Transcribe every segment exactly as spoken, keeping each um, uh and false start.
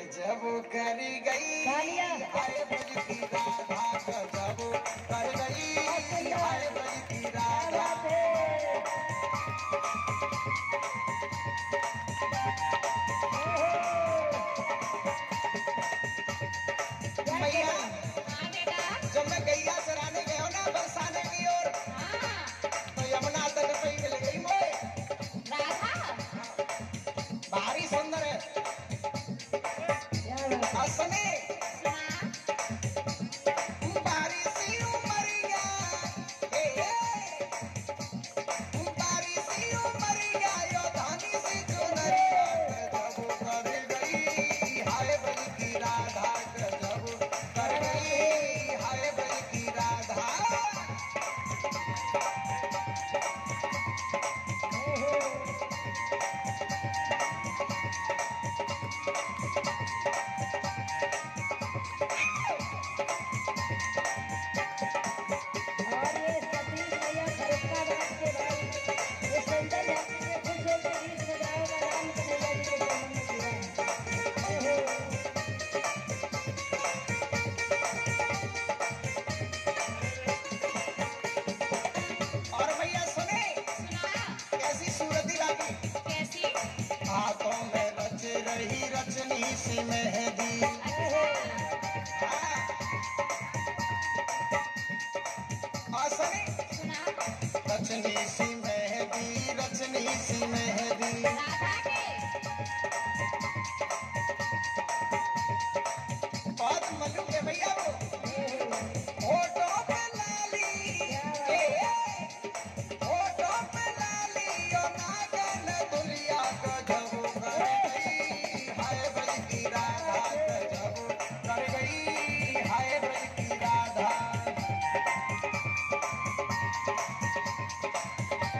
जब कर गई हाय ब्रज की राधा, जब कर गई हाय ब्रज की राधा। मैया जब मैं गैया चराने गया ना बरसाने की ओर, तो यमुना तट पे मिल गई मोए राधा, भारी सुंदर है। असने बारी सी उमरिया, बारी सी उमरिया यो धानी सी चुनरिया, जब कर गई हाय ब्रज की राधा, जब कर गई हाय ब्रज की राधा। हाथों में रच रही रचनी सी मेहंदी, रचनी सी मेहंदी, रचनी सी मेहंदी। बहुत मल्लू के भैया वो होठों पे लाली, होठों पे लाली और नागन दुलिया को जब कर गई हाय ब्रज की राधा, जब कर गई हाय ब्रज की राधा।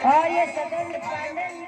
और ये सदन पांडे